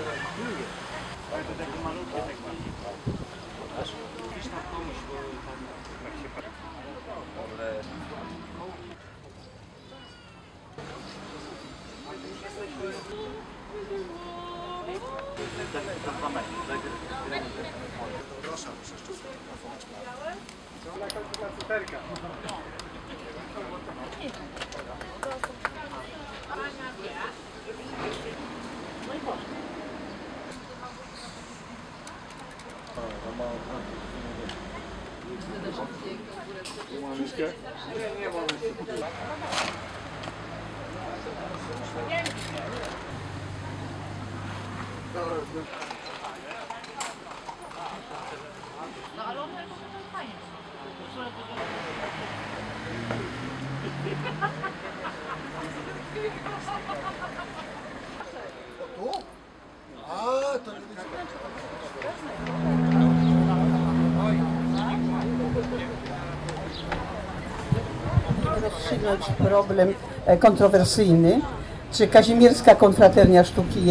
Ale to takie malutkie, tak bardziej. Gdzieś tam komuś, bo tam tak się patrzy. Proszę, muszę jeszcze sfotografować. Taka cyferka. Nie mamy. No ale one to fajnie. Tu? A, to nie wiecie. Rozstrzygnąć problem kontrowersyjny, czy Kazimierska Konfraternia Sztuki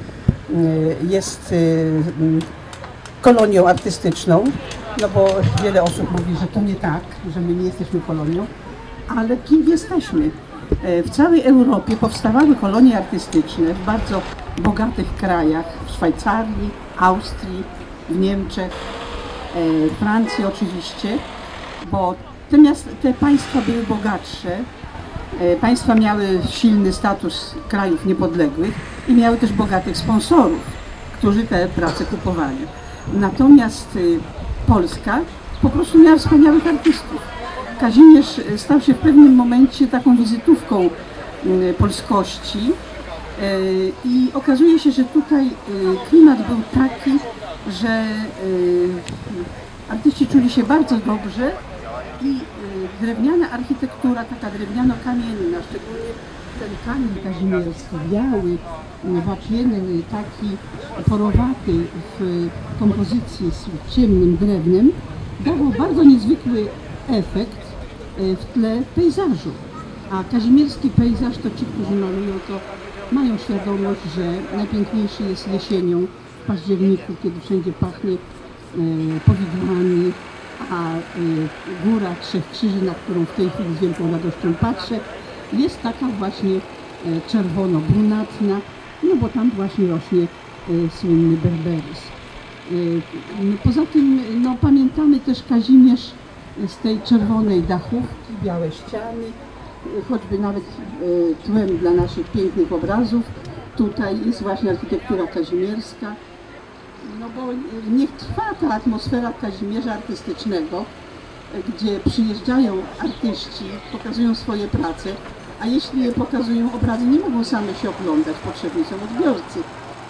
jest kolonią artystyczną, no bo wiele osób mówi, że to nie tak, że my nie jesteśmy kolonią, ale kim jesteśmy? W całej Europie powstawały kolonie artystyczne w bardzo bogatych krajach, w Szwajcarii, Austrii, w Niemczech, Francji oczywiście, bo te państwa były bogatsze, państwa miały silny status krajów niepodległych i miały też bogatych sponsorów, którzy te prace kupowali. Natomiast Polska po prostu miała wspaniałych artystów. Kazimierz stał się w pewnym momencie taką wizytówką polskości i okazuje się, że tutaj klimat był taki, że artyści czuli się bardzo dobrze i drewniana architektura, taka drewniano-kamienna, szczególnie ten kamień kazimierski, biały, wapienny, taki porowaty w kompozycji z ciemnym drewnem, dawał bardzo niezwykły efekt w tle pejzażu. A kazimierski pejzaż to ci, którzy malują, to mają świadomość, że najpiękniejszy jest jesienią, w październiku, kiedy wszędzie pachnie powidłami, a góra Trzech Krzyży, na którą w tej chwili z wielką radością patrzę, jest taka właśnie czerwono-brunatna, no bo tam właśnie rośnie słynny berberis. Poza tym no, pamiętamy też Kazimierz z tej czerwonej dachówki, białe ściany, choćby nawet tłem dla naszych pięknych obrazów. Tutaj jest właśnie architektura kazimierska. No bo niech trwa ta atmosfera Kazimierza artystycznego, gdzie przyjeżdżają artyści, pokazują swoje prace, a jeśli je pokazują obrazy, nie mogą same się oglądać, potrzebni są odbiorcy.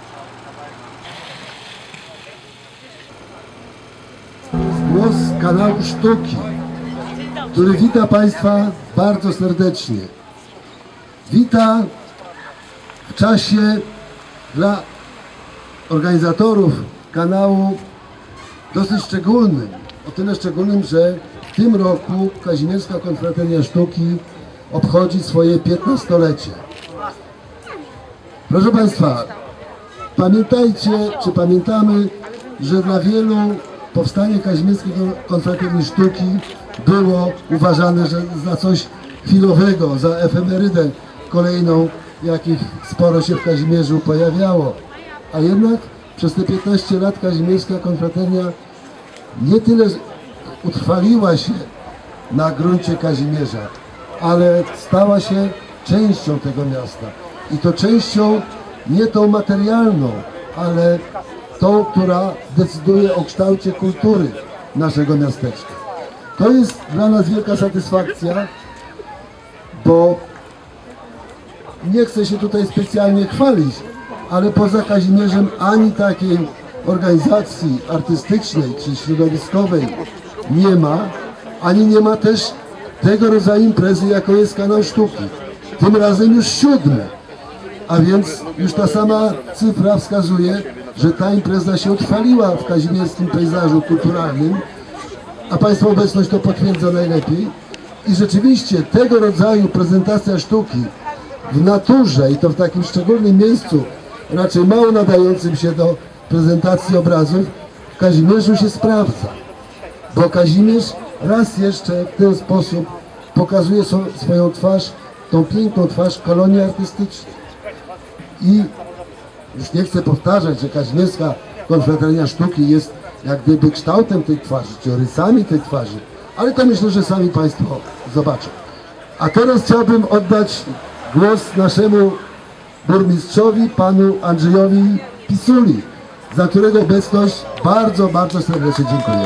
Głos kanału Sztuki, który wita Państwa bardzo serdecznie. Wita w czasie dla organizatorów kanału dosyć szczególnym. O tyle szczególnym, że w tym roku Kazimierska Konfraternia Sztuki obchodzi swoje 15-lecie. Proszę Państwa, pamiętajcie, czy pamiętamy, że dla wielu powstanie Kazimierskiej Konfraterni Sztuki było uważane za coś chwilowego, za efemerydę kolejną, jakich sporo się w Kazimierzu pojawiało. A jednak przez te 15 lat Kazimierska Konfraternia nie tyle utrwaliła się na gruncie Kazimierza, ale stała się częścią tego miasta. I to częścią nie tą materialną, ale tą, która decyduje o kształcie kultury naszego miasteczka. To jest dla nas wielka satysfakcja, bo nie chcę się tutaj specjalnie chwalić, ale poza Kazimierzem ani takiej organizacji artystycznej czy środowiskowej nie ma, ani nie ma też tego rodzaju imprezy, jaką jest Kanał Sztuki. Tym razem już 7. A więc już ta sama cyfra wskazuje, że ta impreza się utrwaliła w kazimierskim pejzażu kulturalnym, a Państwa obecność to potwierdza najlepiej. I rzeczywiście tego rodzaju prezentacja sztuki w naturze i to w takim szczególnym miejscu, raczej mało nadającym się do prezentacji obrazów, w Kazimierzu się sprawdza. Bo Kazimierz raz jeszcze w ten sposób pokazuje swoją twarz, tą piękną twarz kolonii artystycznej. I już nie chcę powtarzać, że Kazimierska Konfrateria Sztuki jest jak gdyby kształtem tej twarzy, czy rysami tej twarzy, ale to myślę, że sami Państwo zobaczą. A teraz chciałbym oddać głos naszemu burmistrzowi, panu Andrzejowi Pisuli, za którego obecność bardzo, bardzo serdecznie dziękuję.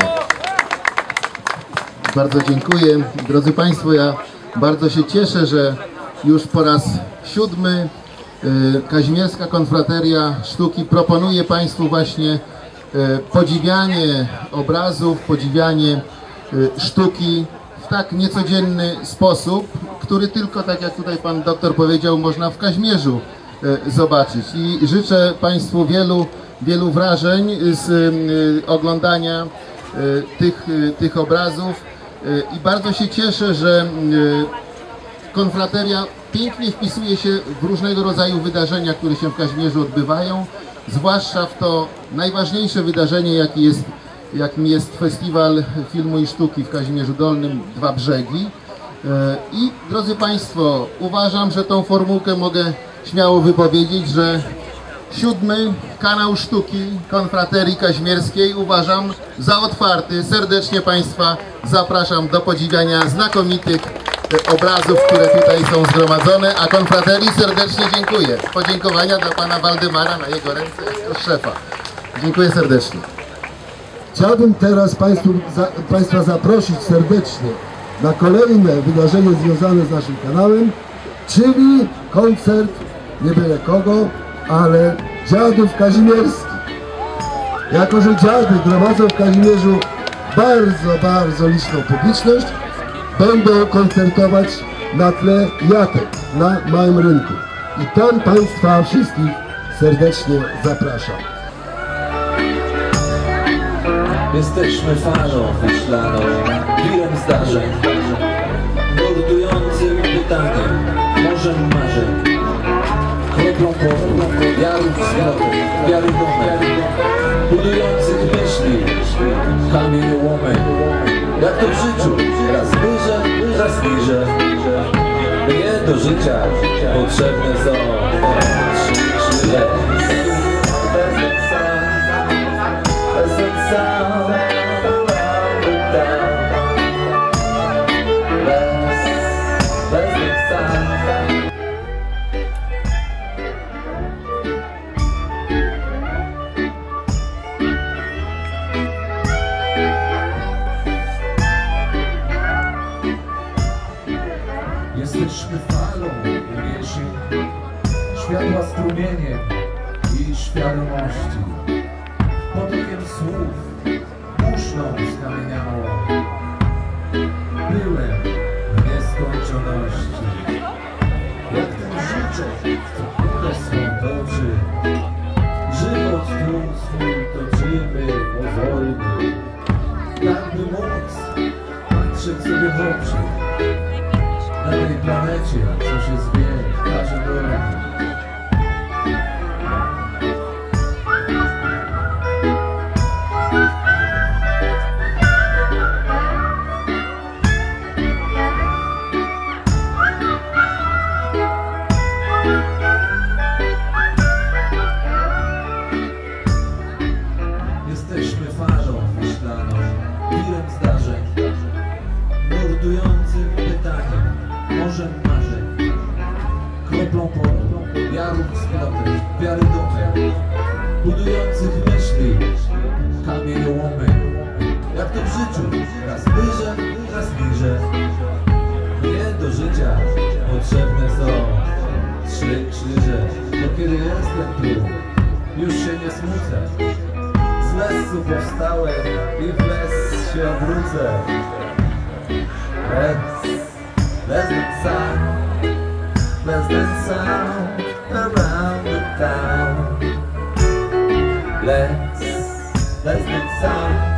Bardzo dziękuję. Drodzy Państwo, ja bardzo się cieszę, że już po raz 7 Kazimierska Konfrateria Sztuki proponuje Państwu właśnie podziwianie obrazów, podziwianie sztuki w tak niecodzienny sposób, który tylko, tak jak tutaj Pan doktor powiedział, można w Kazimierzu zobaczyć. I życzę Państwu wielu wrażeń z oglądania tych obrazów i bardzo się cieszę, że Konfrateria pięknie wpisuje się w różnego rodzaju wydarzenia, które się w Kazimierzu odbywają, zwłaszcza w to najważniejsze wydarzenie, jakim jest Festiwal Filmu i Sztuki w Kazimierzu Dolnym Dwa Brzegi. I drodzy Państwo, uważam, że tą formułkę mogę śmiało wypowiedzieć, że 7. kanał sztuki Konfraterii Kazimierskiej uważam za otwarty. Serdecznie Państwa zapraszam do podziwiania znakomitych obrazów, które tutaj są zgromadzone, a Konfraterii serdecznie dziękuję. Podziękowania dla Pana Waldemara na jego ręce jako szefa. Dziękuję serdecznie. Chciałbym teraz Państwa zaprosić serdecznie na kolejne wydarzenie związane z naszym kanałem, czyli koncert nie byle kogo, ale dziadów kazimierskich. Jako że dziady gromadzą w Kazimierzu bardzo, bardzo liczną publiczność, będą koncertować na tle jatek na Małym Rynku. I tam Państwa wszystkich serdecznie zapraszam. Jesteśmy falą wyślaną, wirem zdarzeń, mordującym pytaniem, morzem marzeń, kroplą poru, jarów zwrotek, wiarydomem, budujących myśli, kamieniołomem. Jak to w życiu, raz wyżej, raz niżej. Mnie do życia potrzebne są 3 lata. Jesteśmy falą uniesień, światła strumieniem i świadomości, potokiem słów, muszlą skamieniałą. Byłem w nieskończoności, jak ten życzek, co kulę swą toczy. Żywot tu swój toczymy powolny, tak by móc patrzeć sobie w oczy. Na tej planecie, co się zwie, każe drogi. Jesteśmy falą myślaną, wirem zdarzeń, mordującym pytaniem, morzem marzeń, kroplą poru, jarów zwrotek, wiarydomem, budujących myśli, kamieniołomem. Jak to w życiu, raz wyżej, raz niżej. Mnie do życia potrzebne są 3 krzyże. Bo kiedy jestem tu, już się nie smucę. Z lesu powstałem i w les się obrócę. Pleasant sound around the town. Pleasant sound.